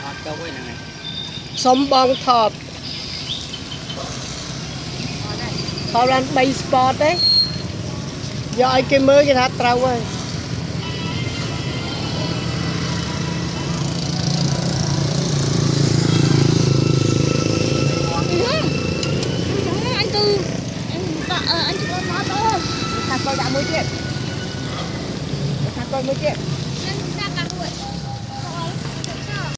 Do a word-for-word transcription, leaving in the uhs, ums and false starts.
Châu cái này. Sống bong thọt. Thọt lên bay sport đấy. Giờ ai cái mới cái thắt trâu ơi. Anh Tư, anh anh chị con nói to. Thằng coi đã mới chuyện. Thằng coi mới chuyện. Anh ra cả đuổi.